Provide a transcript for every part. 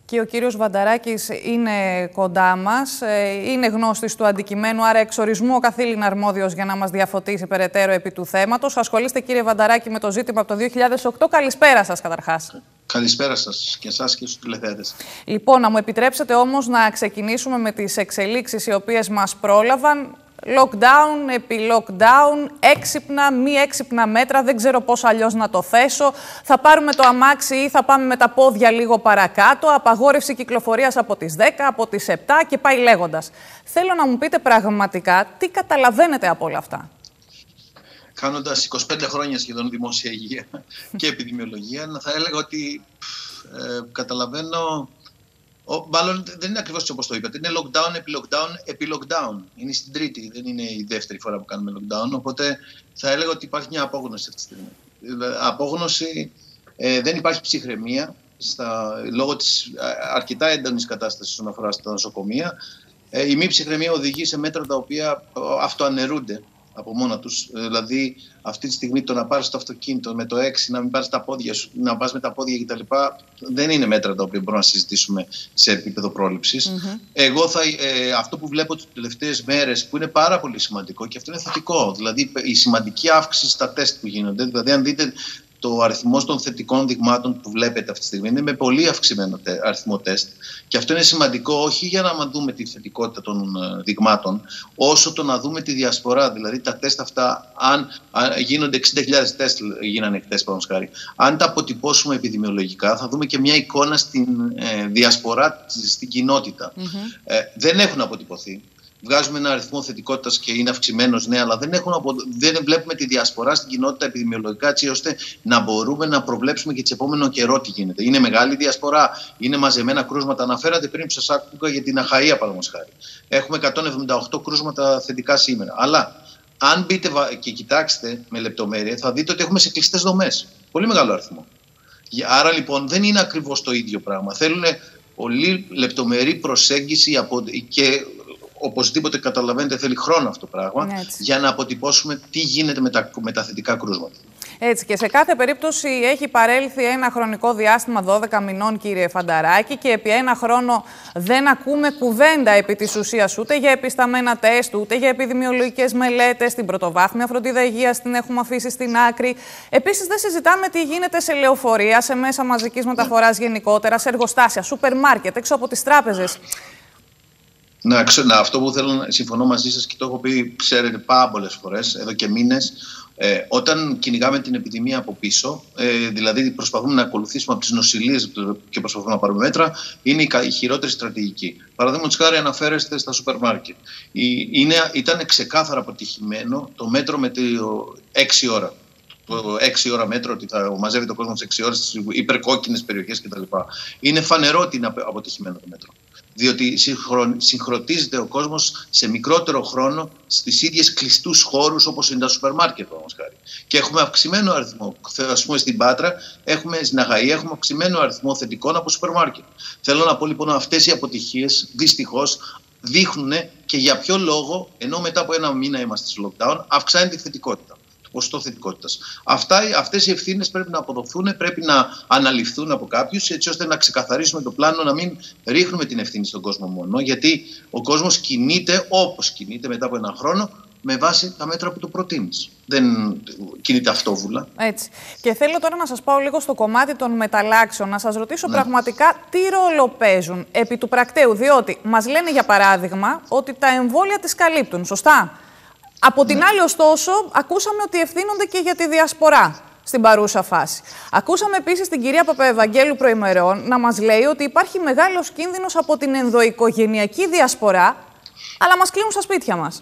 Και ο κύριος Βανταράκης είναι κοντά μας, είναι γνώστης του αντικειμένου, άρα εξορισμού ο καθήλυνα αρμόδιος για να μας διαφωτίσει περαιτέρω επί του θέματος. Ασχολείστε, κύριε Βανταράκη, με το ζήτημα από το 2008. Καλησπέρα σας, καταρχάς. Καλησπέρα σας και εσάς και στους τηλεθεατές. Λοιπόν, να μου επιτρέψετε όμως να ξεκινήσουμε με τις εξελίξεις οι οποίες μας πρόλαβαν. Lockdown επί lockdown, έξυπνα, μη έξυπνα μέτρα, δεν ξέρω πώς αλλιώς να το θέσω. Θα πάρουμε το αμάξι ή θα πάμε με τα πόδια λίγο παρακάτω, απαγόρευση κυκλοφορίας από τις 10, από τις 7 και πάει λέγοντας. Θέλω να μου πείτε πραγματικά τι καταλαβαίνετε από όλα αυτά. Κάνοντας 25 χρόνια σχεδόν δημόσια υγεία και επιδημιολογία, θα έλεγα ότι καταλαβαίνω. Μάλλον δεν είναι ακριβώς όπως το είπατε. Είναι lockdown επί lockdown επί lockdown. Είναι στην τρίτη, δεν είναι η δεύτερη φορά που κάνουμε lockdown. Οπότε θα έλεγα ότι υπάρχει μια απόγνωση αυτή τη στιγμή. Απόγνωση, δεν υπάρχει ψυχραιμία λόγω της αρκετά έντονης κατάστασης όσον αφορά στα νοσοκομεία. Η μη ψυχραιμία οδηγεί σε μέτρα τα οποία αυτοαναιρούνται από μόνα τους. Δηλαδή, αυτή τη στιγμή το να πάρεις το αυτοκίνητο με το 6, να μην πάρεις τα πόδια σου, να πας με τα πόδια κτλ. Δεν είναι μέτρα τα οποία μπορούμε να συζητήσουμε σε επίπεδο πρόληψης. Εγώ αυτό που βλέπω τις τελευταίες μέρες, που είναι πάρα πολύ σημαντικό και αυτό είναι θετικό, δηλαδή η σημαντική αύξηση στα τεστ που γίνονται. Δηλαδή, αν δείτε το αριθμό των θετικών δειγμάτων που βλέπετε αυτή τη στιγμή είναι με πολύ αυξημένο αριθμό τεστ. Και αυτό είναι σημαντικό όχι για να δούμε τη θετικότητα των δειγμάτων, όσο το να δούμε τη διασπορά. Δηλαδή τα τεστ αυτά, αν γίνονται 60.000 τεστ, γίνανε χτες πάνω χάρη. Αν τα αποτυπώσουμε επιδημιολογικά, θα δούμε και μια εικόνα στην διασπορά στην κοινότητα. Δεν έχουν αποτυπωθεί. Βγάζουμε ένα αριθμό θετικότητας και είναι αυξημένος, ναι, αλλά δεν βλέπουμε τη διασπορά στην κοινότητα επιδημιολογικά, έτσι ώστε να μπορούμε να προβλέψουμε και σε επόμενο καιρό τι γίνεται. Είναι μεγάλη διασπορά, είναι μαζεμένα κρούσματα. Αναφέρατε πριν που σας άκουγα για την Αχαΐα, παραδείγματος χάρη. Έχουμε 178 κρούσματα θετικά σήμερα. Αλλά αν μπείτε και κοιτάξετε με λεπτομέρεια, θα δείτε ότι έχουμε σε κλειστές δομές. Πολύ μεγάλο αριθμό. Άρα λοιπόν δεν είναι ακριβώς το ίδιο πράγμα. Θέλουν πολύ λεπτομερή προσέγγιση και. Οπωσδήποτε καταλαβαίνετε, θέλει χρόνο αυτό το πράγμα για να αποτυπώσουμε τι γίνεται με τα θετικά κρούσματα. Έτσι, και σε κάθε περίπτωση έχει παρέλθει ένα χρονικό διάστημα 12 μηνών, κύριε Βανταράκη, και επί ένα χρόνο δεν ακούμε κουβέντα επί της ουσίας ούτε για επισταμμένα τεστ, ούτε για επιδημιολογικές μελέτες. Την πρωτοβάθμια φροντίδα υγείας την έχουμε αφήσει στην άκρη. Επίσης, δεν συζητάμε τι γίνεται σε λεωφορεία, σε μέσα μαζικής μεταφοράς γενικότερα, σε εργοστάσια, σούπερ μάρκετ, έξω από τις τράπεζες. Αυτό που θέλω να συμφωνώ μαζί σας και το έχω πει, ξέρετε, πάρα πολλές φορές, εδώ και μήνες, όταν κυνηγάμε την επιδημία από πίσω, δηλαδή προσπαθούμε να ακολουθήσουμε από τις νοσηλίες και προσπαθούμε να πάρουμε μέτρα, είναι η χειρότερη στρατηγική. Παραδείγματος χάρη, αναφέρεστε στα σούπερ μάρκετ. Ήταν ξεκάθαρα αποτυχημένο το μέτρο με το 6 ώρα. Το 6 ώρα μέτρο, ότι θα μαζεύει το κόσμο στις 6 ώρες στις υπερκόκκινες περιοχές κτλ. Είναι φανερό ότι είναι αποτυχημένο το μέτρο. Διότι συγχρονίζεται ο κόσμος σε μικρότερο χρόνο στις ίδιες κλειστούς χώρους όπως είναι τα σούπερ μάρκετ, όμως χάρη. Και έχουμε αυξημένο αριθμό. Ας πούμε στην Πάτρα, στην Αχαΐα, έχουμε αυξημένο αριθμό θετικών από σούπερ μάρκετ. Θέλω να πω λοιπόν, αυτές οι αποτυχίες δυστυχώς δείχνουν και για ποιο λόγο, ενώ μετά από ένα μήνα είμαστε στο lockdown, αυξάνεται η θετικότητα. Ποσοστό θετικότητας. Αυτές οι ευθύνες πρέπει να αποδοθούν, πρέπει να αναλυφθούν από κάποιους, έτσι ώστε να ξεκαθαρίσουμε το πλάνο, να μην ρίχνουμε την ευθύνη στον κόσμο μόνο, γιατί ο κόσμος κινείται όπως κινείται μετά από έναν χρόνο, με βάση τα μέτρα που του προτείνεις. Δεν κινείται αυτόβουλα. Έτσι. Και θέλω τώρα να σας πάω λίγο στο κομμάτι των μεταλλάξεων, να σας ρωτήσω πραγματικά τι ρόλο παίζουν επί του πρακτέου, διότι μας λένε για παράδειγμα ότι τα εμβόλια τις καλύπτουν, σωστά? Από την άλλη, ωστόσο, ακούσαμε ότι ευθύνονται και για τη διασπορά στην παρούσα φάση. Ακούσαμε επίσης την κυρία Παπαευαγγέλου προημερών να μας λέει ότι υπάρχει μεγάλος κίνδυνος από την ενδοοικογενειακή διασπορά, αλλά μας κλείνουν στα σπίτια μας.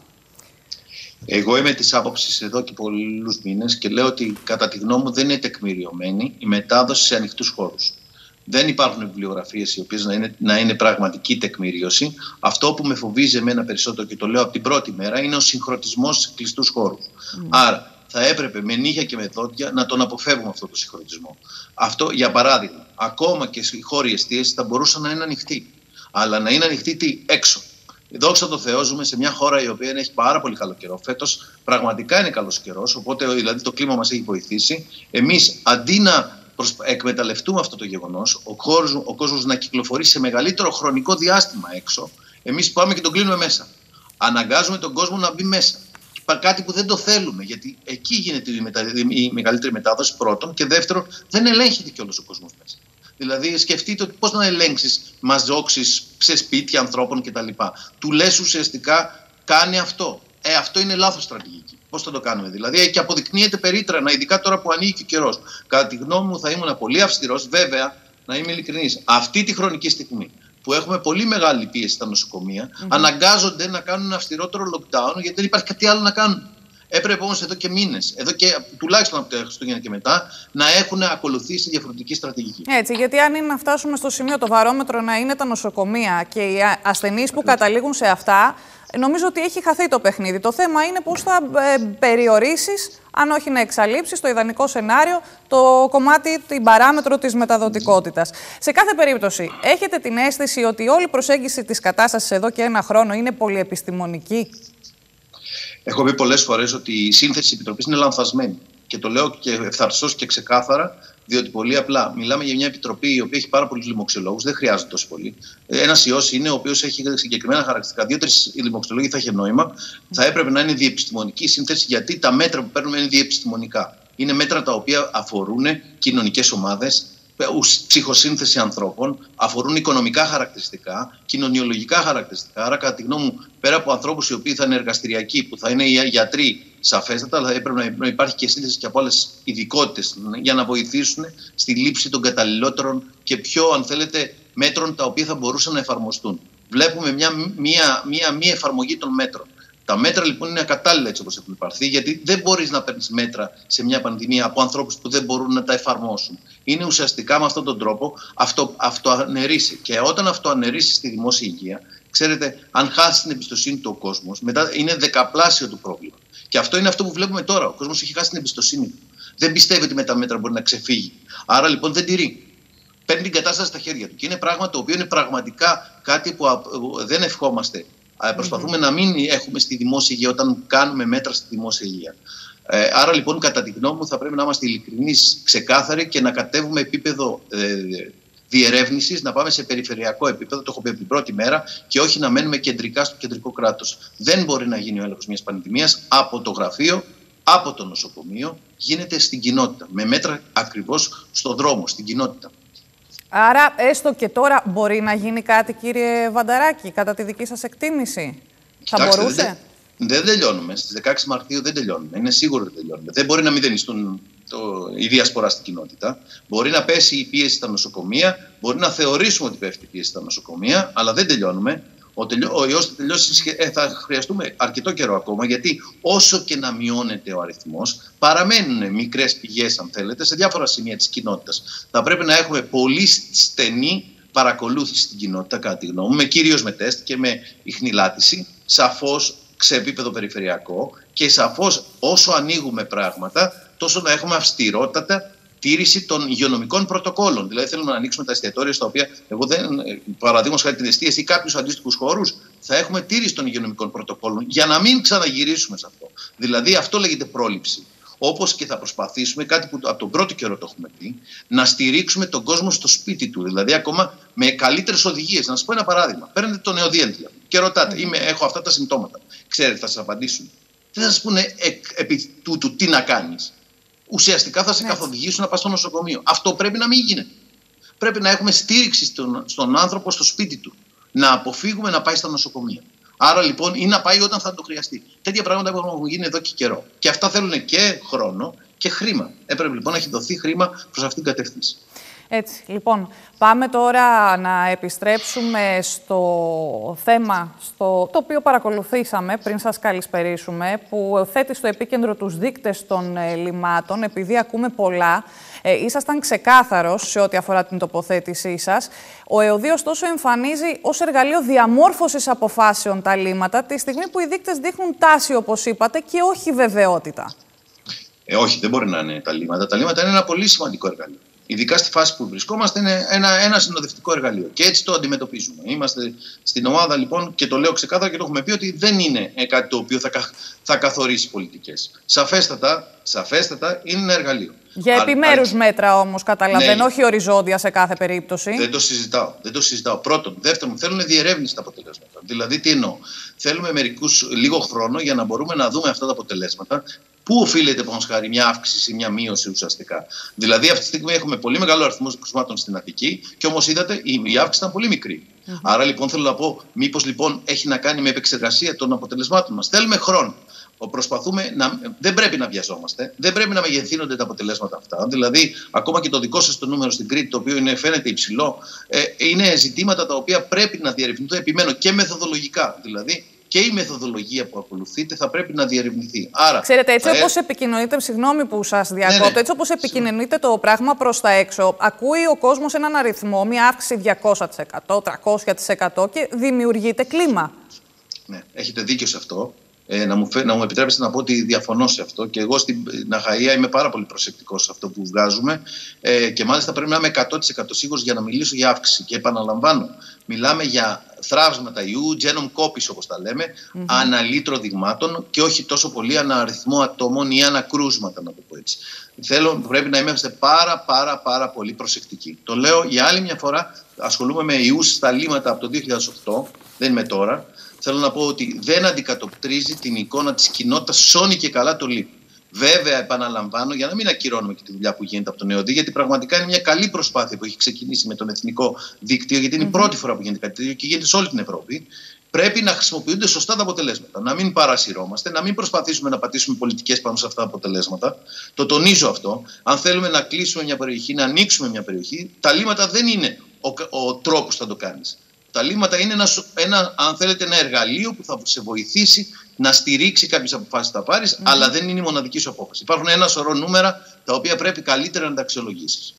Εγώ είμαι της άποψης εδώ και πολλούς μήνες και λέω ότι κατά τη γνώμη μου δεν είναι τεκμηριωμένη η μετάδοση σε ανοιχτούς χώρους. Δεν υπάρχουν βιβλιογραφίες οι οποίες να είναι πραγματική τεκμηρίωση. Αυτό που με φοβίζει εμένα περισσότερο και το λέω από την πρώτη μέρα είναι ο συγχρονισμός σε κλειστούς χώρους. Άρα θα έπρεπε με νύχια και με δόντια να τον αποφεύγουμε αυτό το συγχρονισμό. Αυτό, για παράδειγμα, ακόμα και οι χώροι εστίασης θα μπορούσαν να είναι ανοιχτοί. Αλλά να είναι ανοιχτοί έξω. Δόξα τω Θεώ, ζούμε σε μια χώρα η οποία έχει πάρα πολύ καλό καιρό. Φέτος πραγματικά είναι καλός καιρός, οπότε δηλαδή το κλίμα μας έχει βοηθήσει. Εμείς αντί να εκμεταλλευτούμε αυτό το γεγονός, ο κόσμος να κυκλοφορεί σε μεγαλύτερο χρονικό διάστημα έξω. Εμείς πάμε και τον κλείνουμε μέσα. Αναγκάζουμε τον κόσμο να μπει μέσα. Κάτι που δεν το θέλουμε, γιατί εκεί γίνεται η μεγαλύτερη μετάδοση, πρώτον, και δεύτερον, δεν ελέγχεται κιόλας ο κόσμος μέσα. Δηλαδή, σκεφτείτε πώς να ελέγξεις μαζόξεις σε σπίτια ανθρώπων κτλ. Του λες ουσιαστικά κάνει αυτό. Αυτό είναι λάθος στρατηγική. Πώς θα το κάνουμε, δηλαδή, και αποδεικνύεται περίτρανα, ειδικά τώρα που ανοίγει και ο καιρός. Κατά τη γνώμη μου, θα ήμουν πολύ αυστηρός, βέβαια, να είμαι ειλικρινής. Αυτή τη χρονική στιγμή που έχουμε πολύ μεγάλη πίεση στα νοσοκομεία, αναγκάζονται να κάνουν ένα αυστηρότερο lockdown, γιατί δεν υπάρχει κάτι άλλο να κάνουν. Έπρεπε όμως εδώ και μήνες, εδώ και τουλάχιστον από τα Χριστούγεννα και μετά, να έχουν ακολουθήσει διαφορετική στρατηγική. Έτσι, γιατί αν είναι να φτάσουμε στο σημείο το βαρόμετρο να είναι τα νοσοκομεία και οι ασθενείς που καταλήγουν σε αυτά, νομίζω ότι έχει χαθεί το παιχνίδι. Το θέμα είναι πώς θα περιορίσεις, αν όχι να εξαλείψεις, το ιδανικό σενάριο, το κομμάτι, την παράμετρο της μεταδοτικότητας. Σε κάθε περίπτωση, έχετε την αίσθηση ότι όλη η προσέγγιση της κατάστασης εδώ και ένα χρόνο είναι πολυεπιστημονική? Έχω πει πολλές φορές ότι η σύνθεση της Επιτροπής είναι λανθασμένη. Και το λέω και ευθαρσώς και ξεκάθαρα, διότι πολύ απλά μιλάμε για μια επιτροπή η οποία έχει πάρα πολλούς λοιμοξιολόγους, δεν χρειάζεται τόσο πολύ. Ένας ιός είναι ο οποίος έχει συγκεκριμένα χαρακτηριστικά. 2-3 λοιμοξιολόγοι θα είχε νόημα. Θα έπρεπε να είναι διεπιστημονική σύνθεση, γιατί τα μέτρα που παίρνουμε είναι διεπιστημονικά. Είναι μέτρα τα οποία αφορούν κοινωνικές ομάδες, ψυχοσύνθεση ανθρώπων, αφορούν οικονομικά χαρακτηριστικά, κοινωνιολογικά χαρακτηριστικά. Άρα, κατά τη γνώμη μου, πέρα από ανθρώπους οι οποίοι θα είναι εργαστηριακοί, που θα είναι γιατροί σαφέστατα, αλλά έπρεπε να υπάρχει και σύνθεση και από άλλες ειδικότητες για να βοηθήσουν στη λήψη των καταλληλότερων και πιο, αν θέλετε, μέτρων τα οποία θα μπορούσαν να εφαρμοστούν. Βλέπουμε μια μη εφαρμογή των μέτρων. Τα μέτρα λοιπόν είναι ακατάλληλα έτσι όπως έχουν υπαρθεί, γιατί δεν μπορείς να παίρνεις μέτρα σε μια πανδημία από ανθρώπους που δεν μπορούν να τα εφαρμόσουν. Είναι ουσιαστικά με αυτόν τον τρόπο αυτοαναιρήσει. Και όταν αυτοαναιρήσει στη δημόσια υγεία, ξέρετε, αν χάσει την εμπιστοσύνη του ο κόσμος, μετά είναι δεκαπλάσιο το πρόβλημα. Και αυτό είναι αυτό που βλέπουμε τώρα. Ο κόσμος έχει χάσει την εμπιστοσύνη του. Δεν πιστεύει ότι με τα μέτρα μπορεί να ξεφύγει. Άρα λοιπόν δεν τηρεί. Παίρνει την κατάσταση στα χέρια του. Και είναι πράγμα το οποίο είναι πραγματικά κάτι που δεν ευχόμαστε. Προσπαθούμε να μην έχουμε στη δημόσια υγεία όταν κάνουμε μέτρα στη δημόσια υγεία. Άρα λοιπόν, κατά τη γνώμη μου, θα πρέπει να είμαστε ειλικρινείς, ξεκάθαροι και να κατέβουμε επίπεδο διερεύνησης, να πάμε σε περιφερειακό επίπεδο, το έχω πει από την πρώτη μέρα, και όχι να μένουμε κεντρικά στο κεντρικό κράτος. Δεν μπορεί να γίνει ο έλεγχος μιας πανδημίας από το γραφείο, από το νοσοκομείο, γίνεται στην κοινότητα, με μέτρα ακριβώς στον δρόμο, στην κοινότητα. Άρα, έστω και τώρα μπορεί να γίνει κάτι, κύριε Βανταράκη, κατά τη δική σας εκτίμηση? Θα μπορούσε? Δεν τελειώνουμε. Στις 16 Μαρτίου δεν τελειώνουμε. Είναι σίγουρο ότι τελειώνουμε. Δεν μπορεί να μηδενιστούν η διασπορά στην κοινότητα. Μπορεί να πέσει η πίεση στα νοσοκομεία. Μπορεί να θεωρήσουμε ότι πέφτει η πίεση στα νοσοκομεία, αλλά δεν τελειώνουμε. Ο ιός θα τελειώσει, θα χρειαστούμε αρκετό καιρό ακόμα, γιατί όσο και να μειώνεται ο αριθμός, παραμένουν μικρές πηγές, αν θέλετε, σε διάφορα σημεία της κοινότητας. Θα πρέπει να έχουμε πολύ στενή παρακολούθηση στην κοινότητα, κατά τη γνώμη μου, κυρίως με τεστ και με ιχνηλάτηση, σαφώς σε επίπεδο περιφερειακό, και σαφώς όσο ανοίγουμε πράγματα, τόσο να έχουμε αυστηρότατα τήρηση των υγειονομικών πρωτοκόλων. Δηλαδή, θέλουμε να ανοίξουμε τα εστιατόρια στα οποία, παραδείγματος χάρη την εστίαση ή κάποιους αντίστοιχους χώρους, θα έχουμε τήρηση των υγειονομικών πρωτοκόλων για να μην ξαναγυρίσουμε σε αυτό. Δηλαδή, αυτό λέγεται πρόληψη. Όπως και θα προσπαθήσουμε, κάτι που από τον πρώτο καιρό το έχουμε πει, να στηρίξουμε τον κόσμο στο σπίτι του. Δηλαδή, ακόμα με καλύτερες οδηγίες. Να σας πω ένα παράδειγμα. Παίρνετε τον νεοδίεντλο και ρωτάτε, έχω αυτά τα συμπτώματα. Ξέρετε, θα σας απαντήσουν. Δεν θα σας πούνε επί τούτου τι να κάνεις. Ουσιαστικά θα σε καθοδηγήσουν να πας στο νοσοκομείο. Αυτό πρέπει να μην γίνεται. Πρέπει να έχουμε στήριξη στον άνθρωπο στο σπίτι του. Να αποφύγουμε να πάει στα νοσοκομεία. Άρα λοιπόν, ή να πάει όταν θα το χρειαστεί. Τέτοια πράγματα που έχουν γίνει εδώ και καιρό. Και αυτά θέλουν και χρόνο και χρήμα. Έπρεπε λοιπόν να έχει δοθεί χρήμα προς αυτήν την κατεύθυνση. Έτσι, λοιπόν, πάμε τώρα να επιστρέψουμε στο θέμα το οποίο παρακολουθήσαμε πριν σας καλησπερίσουμε, που θέτει στο επίκεντρο τους δείκτες των λιμάτων. Επειδή ακούμε πολλά, ήσασταν ξεκάθαρος σε ό,τι αφορά την τοποθέτησή σας. Ο ΕΟΔΗ, ωστόσο, εμφανίζει ως εργαλείο διαμόρφωσης αποφάσεων τα λίμματα, τη στιγμή που οι δείκτες δείχνουν τάση, όπως είπατε, και όχι βεβαιότητα. Όχι, δεν μπορεί να είναι τα λίμματα. Τα λίμματα είναι ένα πολύ σημαντικό εργαλείο. Ειδικά στη φάση που βρισκόμαστε, είναι ένα συνοδευτικό εργαλείο. Και έτσι το αντιμετωπίζουμε. Είμαστε στην ομάδα, λοιπόν, και το λέω ξεκάθαρα και το έχουμε πει, ότι δεν είναι κάτι το οποίο θα καθορίσει πολιτικές. Σαφέστατα είναι ένα εργαλείο. Για επιμέρους μέτρα όμως, καταλαβαίνω, ναι, όχι οριζόντια σε κάθε περίπτωση. Δεν το συζητάω. Πρώτον. Δεύτερον, θέλουν διερεύνηση τα αποτελέσματα. Δηλαδή, τι εννοώ. Θέλουμε λίγο χρόνο για να μπορούμε να δούμε αυτά τα αποτελέσματα. Πού οφείλεται, παραδείγματος χάρη, μια αύξηση ή μια μείωση ουσιαστικά. Δηλαδή, αυτή τη στιγμή έχουμε πολύ μεγάλο αριθμό κρουσμάτων στην Αττική και όμως είδατε η αύξηση ήταν πολύ μικρή. Άρα λοιπόν θέλω να πω, μήπως λοιπόν έχει να κάνει με επεξεργασία των αποτελεσμάτων μας. Θέλουμε χρόνο. Δεν πρέπει να βιαζόμαστε, δεν πρέπει να μεγεθύνονται τα αποτελέσματα αυτά. Δηλαδή, ακόμα και το δικό σας το νούμερο στην Κρήτη, το οποίο φαίνεται υψηλό, είναι ζητήματα τα οποία πρέπει να διερευνηθούν. Επιμένω και μεθοδολογικά. Δηλαδή, και η μεθοδολογία που ακολουθείτε θα πρέπει να διερευνηθεί. Άρα, ξέρετε, έτσι όπως επικοινωνείτε, συγγνώμη που σας διακόπτω, ναι. Έτσι όπως επικοινωνείτε το πράγμα προς τα έξω, ακούει ο κόσμος έναν αριθμό, μια αύξηση 200%, 300% και δημιουργείται κλίμα. Ναι, έχετε δίκιο σε αυτό. Να μου επιτρέψετε να πω ότι διαφωνώ σε αυτό και εγώ στην Αχαΐα είμαι πάρα πολύ προσεκτικός σε αυτό που βγάζουμε και μάλιστα πρέπει να είμαι 100% σίγουρος για να μιλήσω για αύξηση. Και επαναλαμβάνω, μιλάμε για θραύσματα ιού, genome copies όπως τα λέμε, ανά λίτρο δειγμάτων και όχι τόσο πολύ ανά αριθμό ατόμων ή ανά κρούσματα, να το πω έτσι. Πρέπει να είμαστε πάρα πολύ προσεκτικοί. Το λέω για άλλη μια φορά, ασχολούμαι με ιούς στα λίμματα από το 2008, δεν είμαι τώρα. Θέλω να πω ότι δεν αντικατοπτρίζει την εικόνα της κοινότητας σώνει και καλά το ΛΥΠ. Βέβαια, επαναλαμβάνω, για να μην ακυρώνουμε και τη δουλειά που γίνεται από τον ΕΟΔΗ, γιατί πραγματικά είναι μια καλή προσπάθεια που έχει ξεκινήσει με τον Εθνικό Δίκτυο, γιατί είναι η πρώτη φορά που γίνεται κάτι τέτοιο και γίνεται σε όλη την Ευρώπη. Πρέπει να χρησιμοποιούνται σωστά τα αποτελέσματα. Να μην παρασυρώμαστε, να μην προσπαθήσουμε να πατήσουμε πολιτικές πάνω σε αυτά τα αποτελέσματα. Το τονίζω αυτό. Αν θέλουμε να κλείσουμε μια περιοχή, να ανοίξουμε μια περιοχή, τα λίμματα δεν είναι ο τρόπος που θα το κάνεις. Τα λίμματα είναι αν θέλετε, ένα εργαλείο που θα σε βοηθήσει να στηρίξει κάποιες αποφάσεις που θα πάρεις, αλλά δεν είναι η μοναδική σου απόφαση. Υπάρχουν ένα σωρό νούμερα τα οποία πρέπει καλύτερα να τα αξιολογήσεις.